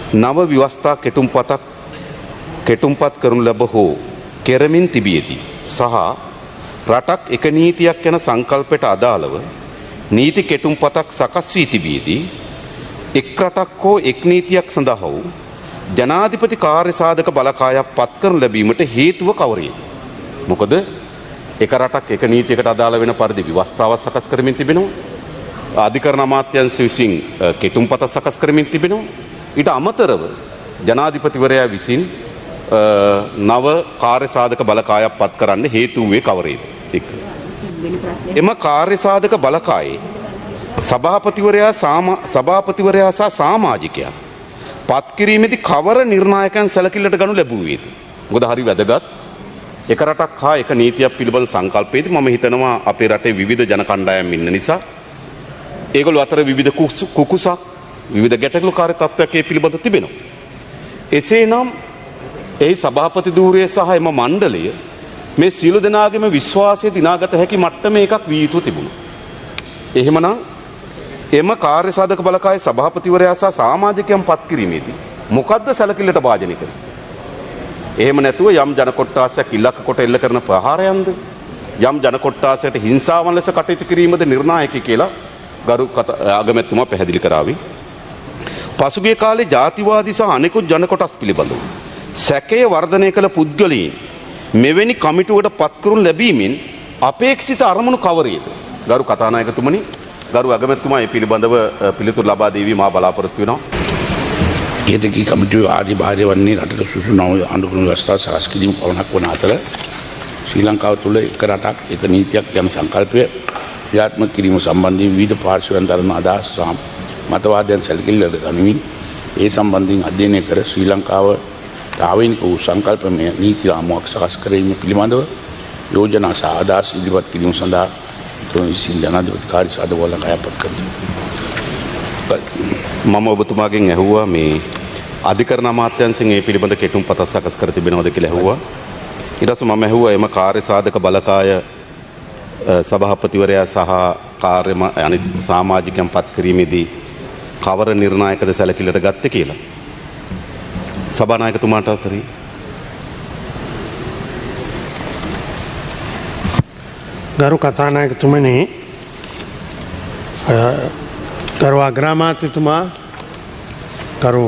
නව ව්‍යවස්ථා කෙටුම්පත් කරනු ලැබ හෝ කෙරමින් තිබියදී සහ රටක් එක නීතියක් යන සංකල්පයට අදාළව නීති කෙටුම්පතක් සකස් වී තිබියදී එක් රටක් හෝ එක් නීතියක් සඳහා වූ ජනාධිපති කාර්ය සාධක බලකායක් පත් කරනු ලැබීමට හේතුව කවරේද? මොකද එක රටක් එක නීතියකට අදාළ වෙන පරිදි ව්‍යවස්ථාවක් සකස් කරමින් තිබෙනවා. අධිකරණ අමාත්‍යාංශ විසින් කෙටුම්පත සකස් කරමින් තිබෙනවා. ඊට අමතරව ජනාධිපතිවරයා විසින් නව කාර්ය සාධක බලකායක් පත් කරන්න හේතු වූයේ කවරේද? එම කාර්ය සාධක බලකායේ සභාපතිවරයා සහ සමාජිකයන් පත් කිරීමේදී කවර නිර්ණායකයන් සැලකිල්ලට ගනු ලැබුවේද? මොකද හරි වැදගත්. එක රටක් හා එක නීතියක් පිළිබඳ සංකල්පයේදී මම හිතනවා අපේ රටේ විවිධ ජන කණ්ඩායම් ඉන්න නිසා ඒගොල්ලෝ අතර විවිධ කුකුසක් විවිධ ගැටලුකාරී තත්ත්වයක් ඒ පිළිබඳ තිබෙනවා. එසේනම් ඒ සභාපති ධූරය සහ එම මණ්ඩලය මේ සියලු දෙනාගේම විශ්වාසය දිනාගත හැකි මට්ටමේ එකක් විය යුතු තිබුණා. එහෙමනම් එම කාර්ය සාධක බලකායේ සභාපතිවරයා සහ සමාජිකයන් පත් කිරීමේදී මොකද්ද සැලකිල්ලට භාජනය කරන්නේ? එහෙම නැතුව යම් ජන කොට්ටාසයක් ඉලක්ක කොට එල්ල කරන ප්‍රහාරයන්ද යම් ජන කොට්ටාසයට හිංසාවන් ලෙස කටයුතු කිරීමද නිර්ණායකයි කියලා ගරු අගමැතිතුමා පැහැදිලි කරાવી. පසුගිය කාලේ ජාතිවාදී සහ අනෙකුත් ජන කොටස් පිළිබඳව සැකය වර්ධනය කළ පුද්ගලයන් මෙවැනි කමිටුවට පත් කරනු ලැබීමෙන් අපේක්ෂිත අරමුණු කවරේද? ගරු කතානායකතුමනි, ගරු අගමැතිතුමා මේ පිළිබඳව පිළිතුරු ලබා දෙවි මා බලාපොරොත්තු වෙනවා. ඒතකී කමිටුව ආදී භාරය වන්නේ රටට සුසු නව අනුකූල ව්‍යවස්ථා සකස් කිරීම පවණක් වන අතර ශ්‍රී ලංකාව තුළ එක රටක් එක නීතියක් යන සංකල්පය ක්‍රියාත්මක කිරීම සම්බන්ධයෙන් විවිධ පාර්ශ්වයන් දරන අදහස් සහ මතවාදයන් සැලකිල්ලට ගනිමින් ඒ සම්බන්ධයෙන් අධ්‍යයනය කර ශ්‍රී ලංකාවට ආවේනික වූ සංකල්පමය නීති රාමුවක් සකස් කිරීම පිළිබඳව යෝජනා සහ අදහස් ඉදිරිපත් කිරීම සඳහා විසින් ජනාධිපති කාර්ය සාධක බලකායක් පත් කරනවා. මම ඔබතුමාගෙන් ඇහුවා මේ අධිකරණ අමාත්‍යාංශයෙන් මේ පිළිබඳ කෙටුම්පතක් සකස් කර තිබෙනවද කියලා ඇහුවා. ඊට පස්සේ මම ඇහුවා එම කාර්ය සාධක බලකාය සභාපතිවරයා සහ අනිත් සමාජිකයන් පත් කිරීමේදී කවර නිර්ණායකද සැලකිල්ලට ගත්තේ කියලා. සභානායකතුමාට අතරේ ගරු කතානායකතුමනි, ගරු අග්‍රාමාත්‍යතුමා, ගරු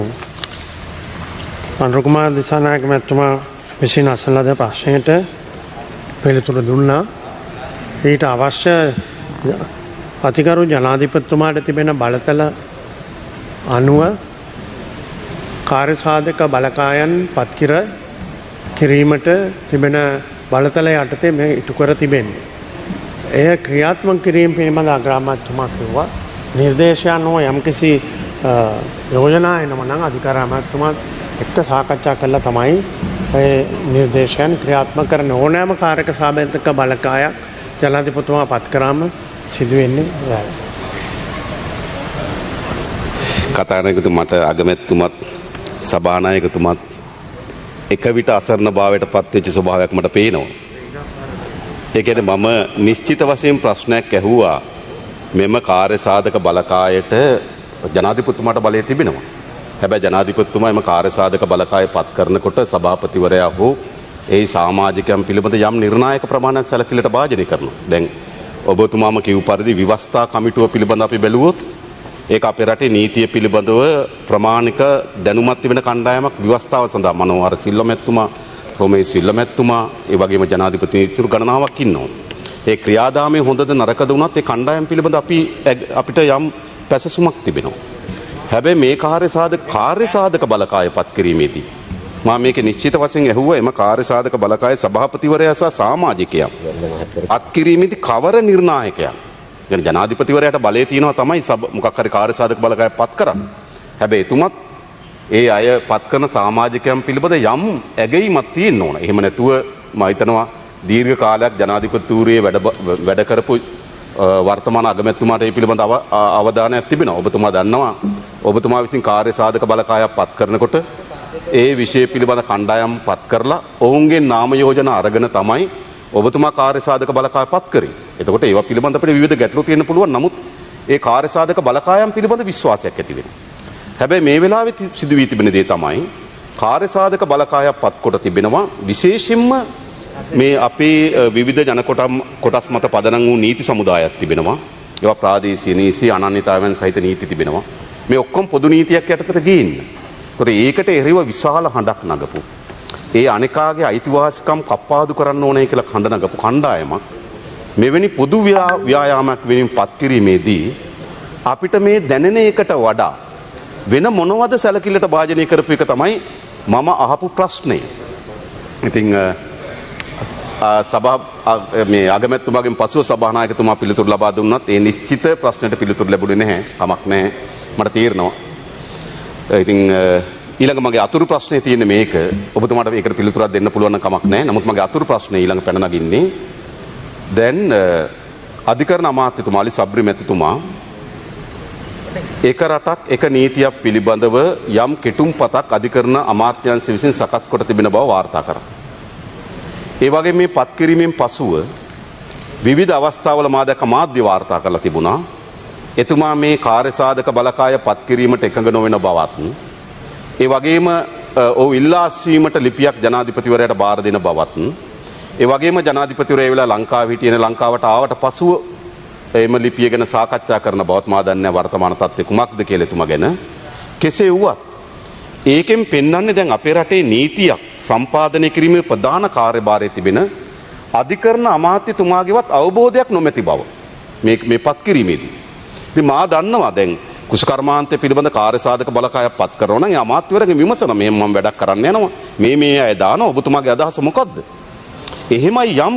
අනුර කුමාර දිසානායක මැතිතුමා විසින් අසන ලද ප්‍රශ්නයට පිළිතුරු දුන්නා. ඊට අවශ්‍ය අතිගරු ජනාධිපතිතුමාට තිබෙන බලතල අනුව කාර්ය සාධක බලකායන් පත් කිරීමට තිබෙන බලතල යටතේ මේ ඉටු කර තිබෙන්නේ. එය ක්‍රියාත්මක කිරීම පිළිබඳ අග්‍රාමාත්‍යතුමා කිව්වා. නිර්දේශයන් හෝ යම්කිසි යෝජනා එනවා නම් අධිකාර අමාත්‍යතුමා එක්ක සාකච්ඡා කළා තමයි ඒ නිර්දේශයන් ක්‍රියාත්මක කරන ඕනෑම කාර්යක සාධක බලකායක් ජනාධිපතිතුමා පත් කරාම සිදු වෙන්නේ. කතානායකතුමාට අගමැතිතුමත් සභානායකතුමත් එක විට අසරණ භාවයට පත් වෙච්ච ස්වභාවයක් මට පේනවා. ඒ කියන්නේ මම නිශ්චිත වශයෙන් ප්‍රශ්නයක් ඇහුවා මෙම කාර්ය සාධක බලකායට ජනාධිපතිතුමාට බලය තිබෙනවා. හැබැයි ජනාධිපතිතුමා එම කාර්ය සාධක බලකාය පත් කරනකොට සභාපතිවරයා හෝ ඒ සමාජිකයන් පිළිබඳ යම් නිර්ණායක ප්‍රමාණයක් සැලකිල්ලට භාජනය කරනවා. දැන් ඔබතුමාම කිව් පරිදි විවස්ථා කමිටුව පිළිබඳ අපි බැලුවොත් ඒක අපේ රටේ නීතිය පිළිබඳව ප්‍රමාණික දැනුමක් තිබෙන කණ්ඩායමක් විවස්ථාව සඳහා මනෝහර සිල්වා මැතිතුමා, රොමේ සිල්වා මැතිතුමා, ඒ වගේම ජනාධිපති නීතිතුරු ගණනාවක් ඉන්නවා. ඒ ක්‍රියාදාමයේ හොඳද නරකද වුණත් ඒ කණ්ඩායම් පිළිබඳ අපිට යම් පැසසුමක් තිබෙනවා. හැබැයි මේ කාර්ය සාධක බලකාය පත් කිරීමේදී මම මේක නිශ්චිත වශයෙන් ඇහුවා එම කාර්ය සාධක බලකාය සභාපතිවරයා සහ සමාජිකයන් පත් කිරීමේදී කවර නිර්ණායකයන් يعني ජනාධිපතිවරයාට බලය තියෙනවා තමයි මොකක් හරි කාර්ය සාධක බලකායක් පත් කරන්න. හැබැයි එතුමත් ඒ අය පත් කරන සමාජිකයන් පිළිබඳ යම් ඇගීමක් තියෙන්න ඕන. එහෙම නැතුව මම හිතනවා දීර්ඝ කාලයක් ජනාධිපතිතුරියේ වැඩ කරපු වර්තමාන අගමැතිතුමාට මේ පිළිබඳ අවධානයක් තිබෙනවා. ඔබතුමා දන්නවා ඔබතුමා විසින් කාර්ය සාධක බලකායක් පත් කරනකොට ඒ විෂය පිළිබඳ කණ්ඩායම් පත් කරලා ඔවුන්ගේ නාම යෝජනා අරගෙන තමයි ඔබතුමා කාර්ය සාධක බලකාය පත් කරේ. එතකොට ඒවා පිළිබඳ අපිට විවිධ ගැටලු තියෙන්න පුළුවන්. නමුත් ඒ කාර්ය සාධක බලකායම් පිළිබඳ විශ්වාසයක් ඇති වෙනවා. හැබැයි මේ වෙලාවේ සිදු වී තිබෙන දේ තමයි කාර්යසාධක බලකායක් පත් කොට තිබෙනවා විශේෂයෙන්ම මේ අපේ විවිධ ජන කොටස් මත පදනම් වූ නීති සමුදායක් තිබෙනවා. ඒවා ප්‍රාදේශීය නීති අනන්‍යතාවයන් සහිත නීති තිබෙනවා. මේ ඔක්කොම පොදු නීතියක් යටතට ගේන්න. ඒතකොට ඒකට එරෙහිව විශාල හඬක් නගපු. ඒ අනිකාගේ අයිතිවාසිකම් කප්පාදු කරන්න ඕනේ කියලා හඬ නගපු කණ්ඩායමක් මෙවැනි පොදු ව්‍යායාමයක් වෙනින් පත් කිරීමේදී අපිට මේ දැනෙන එකට වඩා වෙන මොනවද සැලකිල්ලට භාජනය කරපු එක තමයි මම අහපු ප්‍රශ්නේ. ඉතින් මේ අගමැතිතුමාගෙන් පසුව සභානායකතුමා පිළිතුරු ලබා දුන්නත් ඒ නිශ්චිත ප්‍රශ්නයට පිළිතුරු ලැබුණේ නැහැ. කමක් නැහැ. මට තේරෙනවා. ඉතින් ඊළඟ මගේ අතුරු ප්‍රශ්නේ තියෙන්නේ මේක. ඔබතුමාට ඒකට පිළිතුරක් දෙන්න පුළුවන් නම් කමක් නැහැ. නමුත් මගේ අතුරු ප්‍රශ්නේ ඊළඟ පැන නගින්නේ දැන් අධිකරණ අමාත්‍යතුමා අලි සබ්රි මැතිතුමා එක රටක් එක නීතියක් පිළිබඳව යම් කෙටුම්පතක් අධිකරණ අමාත්‍යාංශ විසින් සකස් කොට තිබෙන බව වාර්තා කරා. ඒ වගේ මේ පත් කිරීමෙන් පසුව විවිධ අවස්ථාවල මා දැක්ක මාධ්‍ය වාර්තා කරලා තිබුණා. එතුමා මේ කාර්යසාධක බලකාය පත් කිරීමට එකඟ නොවන බවත් ඒ වගේම ඔහු ඉල්ලා අස්වීමට ලිපියක් ජනාධිපතිවරයාට බාර දෙන බවත් ඒ වගේම ජනාධිපතිවරයා ඒ වෙලාව ලංකාවේ හිටියන ලංකාවට ආවට පසුව එම ලිපිය ගැන සාකච්ඡා කරන බවත් මා දන්නේ වර්තමාන තත්ත්වය කුමක්ද කියලා එතුමා ගැන. කෙසේ වුවත් ඒකෙන් පෙන්වන්නේ දැන් අපේ රටේ නීතියක් සම්පාදනය කිරීමේ ප්‍රධාන කාර්යභාරයේ තිබෙන අධිකරණ අමාත්‍යතුමාගේවත් අවබෝධයක් නොමැති බව මේ පත් කිරීමේදී. ඉතින් මා දන්නවා දැන් කුසකර්මාන්තය පිළිබඳ කාර්යසාධක බලකායක් පත් කරනවා නම් ඒ අමාත්‍යවරයාගේ විමසන මේ මම වැඩක් කරන්න යනවා මේ අය දානවා ඔබතුමාගේ අදහස මොකද්ද? එහෙමයි යම්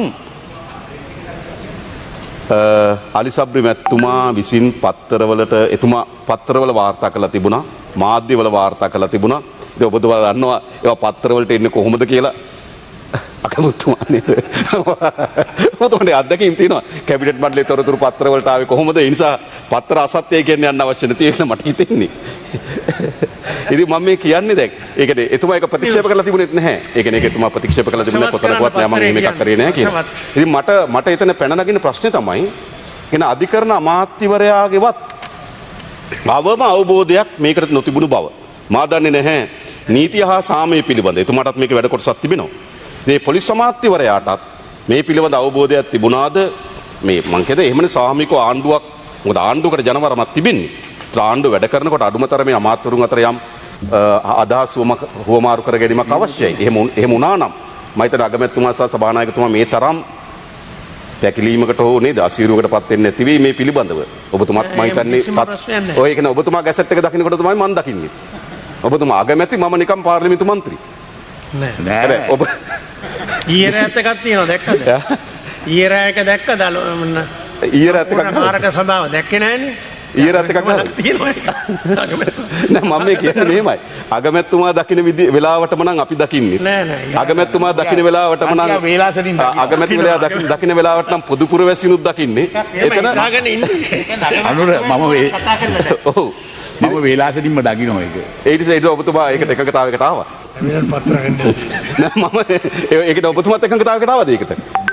අලි සබ්රි මැතිතුමා විසින් පත්තරවලට එතුමා පත්තරවල වාර්තා කරලා තිබුණා මාධ්‍යවල වාර්තා කරලා තිබුණා. ඉතින් ඔබතුමා දන්නවා ඒවා පත්තරවලට එන්නේ කොහොමද කියලා අකමැතිතුමා නේද? ඔතනදී අත්දැකීම් තියෙනවා. කැබිනට් මණ්ඩලයේ තොරතුරු පත්තරවලට ආවේ කොහොමද? ඒ නිසා පත්තර අසත්‍යයි කියන්න යන්න අවශ්‍ය නැති කියලා මට හිතෙන්නේ. ඉතින් මම මේ කියන්නේ දැන් ඒකනේ එතුමා ඒක ප්‍රතික්ෂේප කරලා තිබුණෙත් නැහැ. ඒ කියන්නේ ඒක එතුමා ප්‍රතික්ෂේප කරලා තිබුණේ කොතනකවත් නෑ මම මේක කරේ නෑ කියලා. ඉතින් මට එතන පැන නගින ප්‍රශ්නේ තමයි කියන අධිකරණ අමාත්‍යවරයාගේවත් අවම අවබෝධයක් මේකට නොතිබුණු බව. මා දන්නේ නැහැ නීතිය හා සාමය පිළිබඳ. එතුමාටත් මේක වැඩ කොටසක් තිබෙනවා. මේ පොලිස් අමාත්‍යවරයාටත් මේ පිළිබඳ අවබෝධයක් තිබුණාද? මේ මං කියද එහෙමනේ සාමික ආණ්ඩුවක් මොකද ආණ්ඩුවකට ජනවරමක් තිබෙන්නේ. ආණ්ඩුව වැඩ කරනකොට අඩුමතරමේ අමාත්‍යවරුන් අතර යම් අදහස් හුවමාරු කර ගැනීමක් අවශ්‍යයි. එහෙම වුණා නම් මම හිතන අගමැතිතුමා සහ සභානායකතුමා මේ තරම් පැකිලීමකට හෝ නේද අසීරුවකට පත් වෙන්නේ නැති වෙයි මේ පිළිබඳව. ඔබතුමාත් මම හිතන්නේ ඔය කියන්නේ ඔබතුමා ගැසට් එක දකින්නකොට තමයි මම දකින්නේ. ඔබතුමා අගමැති මම නිකම් පාර්ලිමේන්තු මන්ත්‍රී. නෑ ඔබ ඊයේ රාත් එකක් තියෙනවා දැක්කද? ඊයේ රාත් එක දැක්කද? ඊයේ රාත් එකක් මාරක සභාව දැක්කේ නෑනේ. ඊයේ රාත් එකක් තියෙනවා. නෑ මම මේ කියන්නේ මෙහෙමයි. අගමැතිතුමා දකින්න වෙලාවටම නම් අපි දකින්නේ. නෑ. අගමැතිතුමා දකින්න වෙලාවටම නම් අගමැතිවරයා දකින්න වෙලාවට නම් පොදු පුරවැසියනුත් දකින්නේ. එතන අනුර මම වේලාසෙදින්ම දකින්න ඒක. ඒ නිසා ඒක ඔබතුමා ඒකට එකඟතාවයකට ආවා. මම ඒකට ඔබතුමාත් එකඟතාවයකට ආවද ඒකට?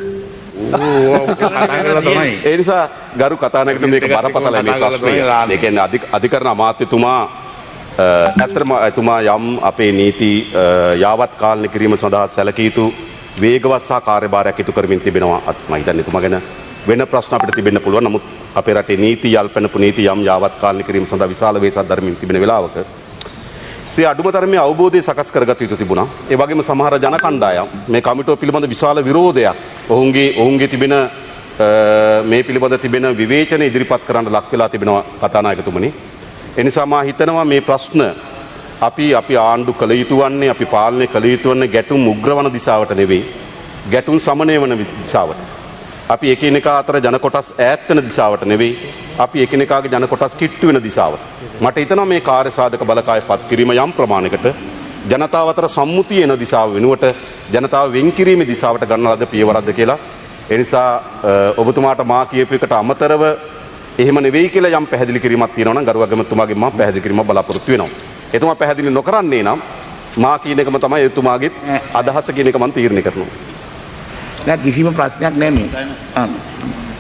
ඒ නිසා ගරු කතානායකට මේක බරපතල මේ ප්‍රශ්නය. ඒ කියන්නේ අධිකරණ අමාත්‍යතුමා ඇත්තටම එතුමා යම් අපේ නීති යාවත් කාලනය කිරීම සඳහා සැලකිය යුතු වේගවත් සහ කාර්යභාරයක් ඉටු කරමින් තිබෙනවා. මම හිතන්නේ එතුමා ගැන වෙන ප්‍රශ්න අපිට තිබෙන්න පුළුවන්. නමුත් අපේ රටේ නීති යල්පනපු නීති යම් යාවත් කාලනය කිරීම සඳහා විශාල වේසක් දරමින් තිබෙන වෙලාවක ඒ අඩුමතරමේ අවබෝධය සකස් කරගත යුතු තිබුණා. ඒ වගේම සමහර ජන කණ්ඩායම් මේ කමිටුව පිළිබඳ විශාල විරෝධයක් ඔවුන්ගේ තිබෙන මේ පිළිබඳ තිබෙන විවේචන ඉදිරිපත් කරන්න ලක් වෙලා තිබෙනවා කතානායකතුමනි. ඒ නිසා මා හිතනවා මේ ප්‍රශ්න අපි ආණ්ඩු කළ යුතු වන්නේ අපි පාලනය කළ යුතු වන්නේ ගැටුම් උග්‍රවන දිශාවට නෙවෙයි. ගැටුම් සමනය වන දිශාවට. අපි එකිනෙකා අතර ජන කොටස් ඈත් වෙන දිශාවට නෙවෙයි. අපි එකිනෙකාගේ ජන කොටස් කිට්ටු වෙන දිශාවට. මට හිතෙනවා මේ කාර්යසාධක බලකාය පත් කිරීම යම් ප්‍රමාණයකට ජනතාව අතර සම්මුතිය එන දිශාව වෙනුවට ජනතාව වෙන් කිරීමේ දිශාවට ගන්න ලද පියවරක්ද කියලා. ඒ නිසා ඔබතුමාට මා කියපු එකට අමතරව එහෙම නෙවෙයි කියලා යම් පැහැදිලි කිරීමක් තියෙනවා නම් ගරු අගමැතිතුමාගෙන් මම පැහැදිලි කිරීමක් බලාපොරොත්තු වෙනවා. එතුමා පැහැදිලි නොකරන්නේ නම් මා කියන එකම තමයි එතුමාගේ අදහස කියන එක මම තීරණය කරනවා. දැන් කිසිම ප්‍රශ්නයක් නැහැ මේ.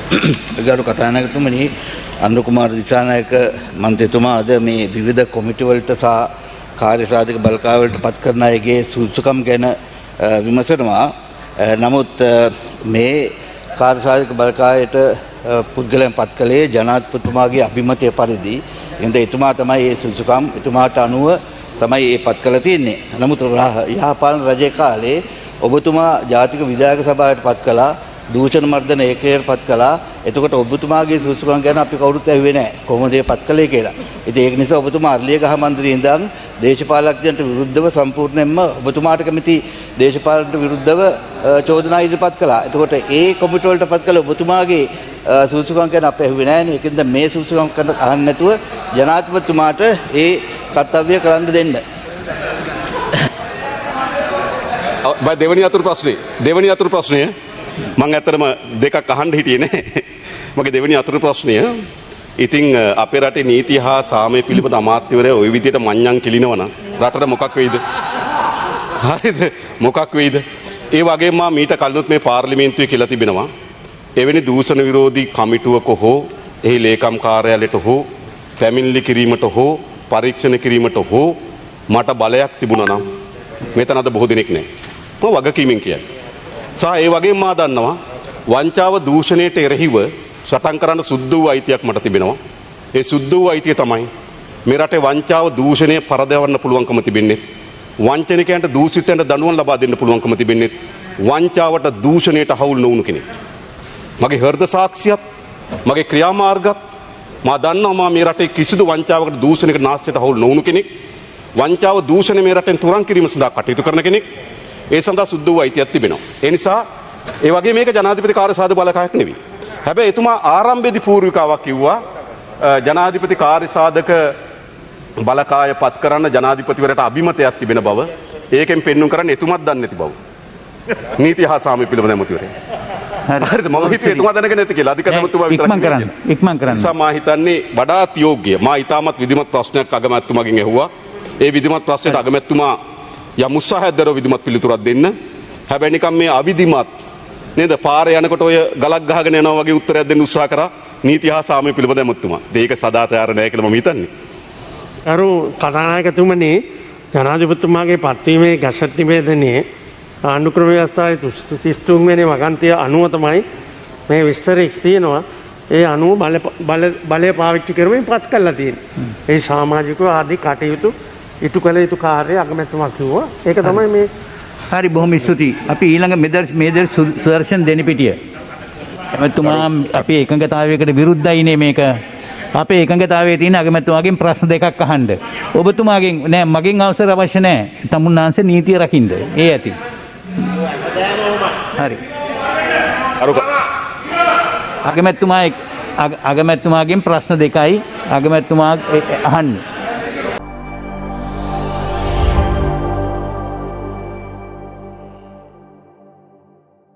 ගරු කතානායකතුමනි අනුර කුමාර දිසානායක මන්ත්‍රීතුමා අද මේ විවිධ කොමිටි වලට සහ කාර්යසාධක බලකාවලට පත් කරන අයගේ සුසුකම් ගැන විමසනවා. නමුත් මේ කාර්යසාධක බලකායට පුද්ගලයන් පත් කළේ ජනාධිපතිතුමාගේ අභිමතය පරිදි. එහෙනම් එතුමා තමයි මේ සුසුකම් එතුමාට අනුව තමයි මේ පත් කළා තියෙන්නේ. නමුත් යහපාලන රජයේ කාලේ ඔබතුමා ජාතික විධායක සභාවට පත් කළා. දූෂණ මර්දන ඒකයට පත් කළා. එතකොට ඔබතුමාගේ සුසුකම් ගැන අපි කවුරුත් ඇහුවේ නැහැ. කොහොමද මේ පත් කළේ කියලා. ඉතින් ඒක නිසා ඔබතුමා අර්ලියගහ මන්ත්‍රී ඉඳන් දේශපාලඥයන්ට විරුද්ධව සම්පූර්ණයෙන්ම ඔබතුමාට කැමති දේශපාලනට විරුද්ධව චෝදනා ඉදිරිපත් කළා. එතකොට ඒ කොමිටු වලට පත් කළ ඔබතුමාගේ සුසුකම් ගැන අපි ඇහුවේ නැහැ නේ. ඒකෙන්ද මේ සුසුකම් ගැන අහන්න නැතුව ජනාධිපතිතුමාට ඒ කර්තව්‍ය කරන්න දෙන්න. දෙවනි අතුරු ප්‍රශ්නය මම ඇත්තටම දෙකක් අහන්න හිටියේ නෑ. මගේ දෙවෙනි අතුරු ප්‍රශ්නය ඉතින් අපේ රටේ නීති හා සාමය පිළිබඳ අමාත්‍යවරයා ওই විදිහට මඤ්ඤම් කිලිනවා නම් රටට මොකක් වෙයිද? හරිද? මොකක් වෙයිද? ඒ වගේම මම මීට කලිනුත් මේ පාර්ලිමේන්තුවේ කියලා තිබෙනවා. එවැනි දූෂණ විරෝධී කමිටුවක හෝ එහි ලේකම් කාර්යාලයට හෝ පැමිණිලි කිරීමට හෝ පරීක්ෂණ කිරීමට හෝ මට බලයක් තිබුණා නම් මෙතන අද බොහෝ දෙනෙක් නැහැ. මම වගකීමෙන් කියයි. සහ ඒ වගේම මා දන්නවා වංචාව දූෂණයට එරෙහිව සටන් කරන්න සුද්ධ වූ අයිතියක් මට තිබෙනවා. ඒ සුද්ධ වූ අයිතිය තමයි මේ රටේ වංචාව දූෂණය පරදවන්න පුළුවන්කම තිබෙන්නේ. වංචනිකයන්ට දූෂිතයන්ට දඬුවම් ලබා දෙන්න පුළුවන්කම තිබෙන්නේ වංචාවට දූෂණයට හවුල් නොවුණු කෙනෙක්. මගේ හෘද සාක්ෂියත් මගේ ක්‍රියාමාර්ගත් මා දන්නවා මේ රටේ කිසිදු වංචාවකට දූෂණයකට නාස්තියට හවුල් නොවුණු කෙනෙක්. වංචාව දූෂණය මේ රටෙන් තුරන් කිරීම සඳහා කටයුතු කරන කෙනෙක්. ඒ සඳහා සුද්ධ වූ අයිතියක් තිබෙනවා. ඒ නිසා ඒ වගේ මේක ජනාධිපති කාර්යසාධක බලකායක් නෙවෙයි. හැබැයි එතුමා ආරම්භයේදී පූර්විකාවක් කිව්වා ජනාධිපති කාර්යසාධක බලකාය පත් කරන්න ජනාධිපතිවරයාට අභිමතයක් තිබෙන බව. ඒකෙන් පෙන්වුම් කරන්නේ එතුමත් දන්නේ නැති බව. නීති හා සාමය පිළිබඳ ඇමතිවරයා. හරිද? මම හිතුවේ එතුමා දැනගෙන නැති කියලා. අධිකරණතුමා විතරක් ඉක්මන් කරන්න. නිසා මා හිතන්නේ වඩාත් යෝග්‍ය. මා ඊටමත් විධිමත් ප්‍රශ්නයක් අගමැතිතුමාගෙන් ඇහුවා. ඒ විධිමත් ප්‍රශ්නයට අගමැතිතුමා යම් උත්සාහයක් දරව විධිමත් පිළිතුරක් දෙන්න. හැබැයි නිකම් මේ අවිධිමත් නේද පාරේ යනකොට ඔය ගලක් ගහගෙන යනවා වගේ උත්තරයක් දෙන්න උත්සාහ කරා නීති හා සාමය පිළිබඳ ඇමතිතුමා. ඒක සදාචාර නැහැ කියලා මම හිතන්නේ. අරු කතානායකතුමනි ජනාධිපතිතුමාගේ පත්වීමේ ගැසට් නිවේදනයේ ආණ්ඩුක්‍රම ව්‍යවස්ථාවේ 33 වෙනි වගන්තිය අනුව තමයි මේ විස්තරය තියෙනවා. ඒ අනුව බලය පාවිච්චි කරමින් පත් කරලා තියෙනවා. ඒ සමාජිකව ආදී කටයුතු ඉටු කළ යුතු කාර්යය අගමැතිතුමා කිව්වා. ඒක තමයි මේ හරි බොහොම ස්තුතියි. අපි ඊළඟ මේදර් සුදර්ශන් දෙනිපිටිය. එමෙතුමා අපේ එකඟතාවයකට විරුද්ධයිනේ මේක. අපේ එකඟතාවයේ තියෙන අගමැතිතුමාගෙන් ප්‍රශ්න දෙකක් අහන්න. ඔබතුමාගෙන් නෑ මගෙන් අවසර අවශ්‍ය නෑ. තමුන්නාන්සේ නීතිය රකින්න. ඒ ඇති. හරි. අගමැතිතුමාගෙන් ප්‍රශ්න දෙකයි අගමැතිතුමා අහන්න.